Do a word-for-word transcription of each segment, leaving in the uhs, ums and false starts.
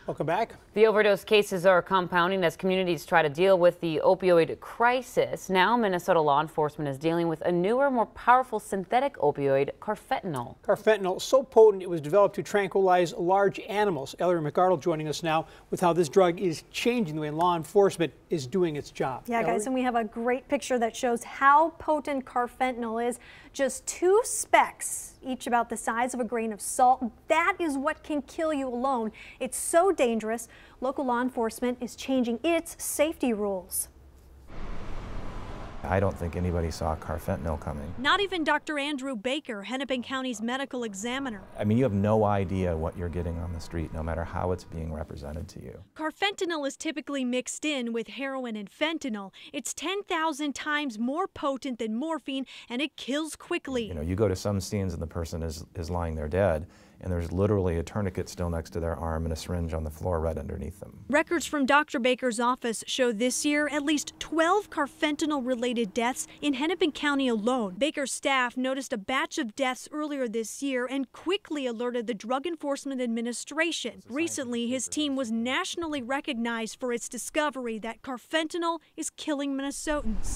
Welcome back. The overdose cases are compounding as communities try to deal with the opioid crisis. Now, Minnesota law enforcement is dealing with a newer, more powerful synthetic opioid, carfentanil. Carfentinal, so potent it was developed to tranquilize large animals. Ellery McArdle joining us now with how this drug is changing the way law enforcement is doing its job. Yeah, Ellery? guys, and we have a great picture that shows how potent carfentanil is. Just two specks, each about the size of a grain of salt. That is what can kill you alone. It's so dangerous, local law enforcement is changing its safety rules. I don't think anybody saw carfentanil coming. Not even Doctor Andrew Baker, Hennepin County's medical examiner. I mean, you have no idea what you're getting on the street, no matter how it's being represented to you. Carfentanil is typically mixed in with heroin and fentanyl. It's ten thousand times more potent than morphine, and it kills quickly. You know, you go to some scenes and the person is, is lying there dead, and there's literally a tourniquet still next to their arm and a syringe on the floor right underneath them. Records from Doctor Baker's office show this year at least twelve carfentanil-related deaths in Hennepin County alone. Baker's staff noticed a batch of deaths earlier this year and quickly alerted the Drug Enforcement Administration. Recently, his team was nationally recognized for its discovery that carfentanil is killing Minnesotans.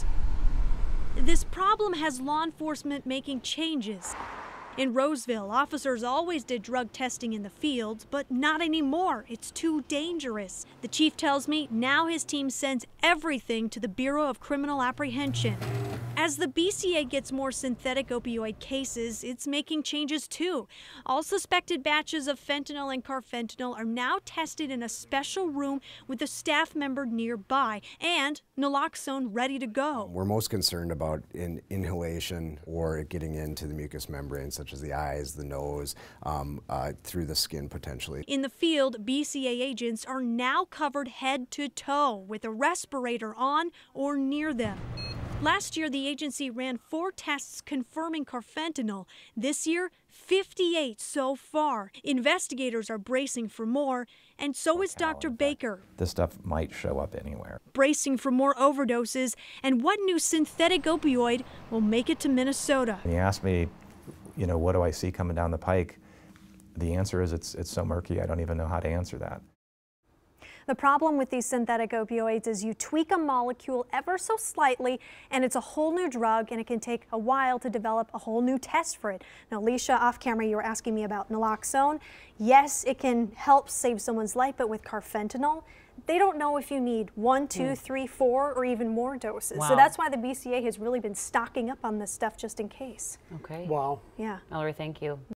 This problem has law enforcement making changes. In Roseville, officers always did drug testing in the fields, but not anymore. It's too dangerous. The chief tells me now his team sends everything to the Bureau of Criminal Apprehension. As the B C A gets more synthetic opioid cases, it's making changes too. All suspected batches of fentanyl and carfentanil are now tested in a special room with a staff member nearby and naloxone ready to go. We're most concerned about in inhalation or it getting into the mucous membrane, such as the eyes, the nose, um, uh, through the skin potentially. In the field, B C A agents are now covered head to toe with a respirator on or near them. Last year, the agency ran four tests confirming carfentanil. This year, fifty-eight so far. Investigators are bracing for more, and so is Doctor Baker. This stuff might show up anywhere. Bracing for more overdoses, and what new synthetic opioid will make it to Minnesota? When you ask me, you know, what do I see coming down the pike? The answer is it's, it's so murky, I don't even know how to answer that. The problem with these synthetic opioids is you tweak a molecule ever so slightly and it's a whole new drug, and it can take a while to develop a whole new test for it. Now, Alicia, off camera, you were asking me about naloxone. Yes, it can help save someone's life, but with carfentanil, they don't know if you need one, two, mm. three, four, or even more doses. Wow. So that's why the B C A has really been stocking up on this stuff just in case. Okay. Wow. Yeah. Ellery, thank you.